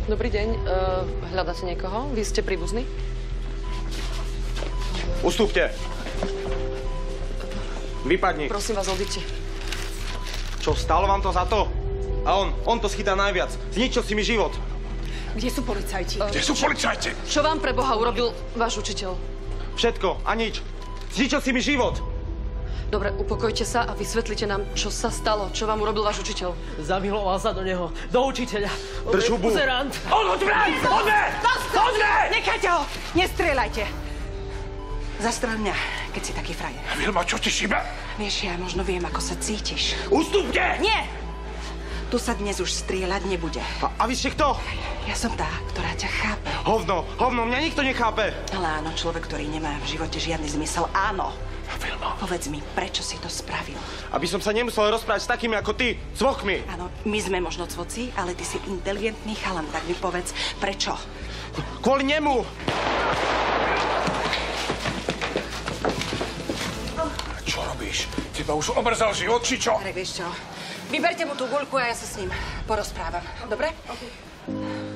Dobrý deň. Hľadáte niekoho? Vy ste príbuzný? Ustúpte. Vypadni. Prosím vás, odíďte. Čo, stálo vám to za to? A on to schytá najviac. Zničil si mi život. Kde sú policajti? Kde sú policajti? Čo vám pre Boha urobil váš učiteľ? Všetko a nič. Zničil si mi život. Dobre, upokojte sa a vysvetlite nám, čo sa stalo. Čo vám urobil váš učiteľ? Zamiloval sa do neho, do učiteľa. Drž hubu. Buzerant. Odve! Nechajte ho! Nestrieľajte! Zastrel mňa, keď si taký frajer. Vilma, čo ti šíbe? Vieš, ja možno viem, ako sa cítiš. Ustúpte! Nie! Tu sa dnes už strieľať nebude. A vy ste kto? Ja som tá, ktorá ťa chápe. Hovno, mňa nikto nechápe. Ale áno, človek, ktorý nemá v živote žiadny zmysel, áno. Vilma. Povedz mi, prečo si to spravil? Aby som sa nemusel rozprávať s takými ako ty, cvochmi. Áno, my sme možno cvoci, ale ty si inteligentný chalan, tak mi povedz, prečo? Kvôli nemu. Čo robíš? Teba už omrzal život, či čo? Marek, vieš čo? Vyberte mu tú guľku a ja sa s ním porozprávam. Dobre?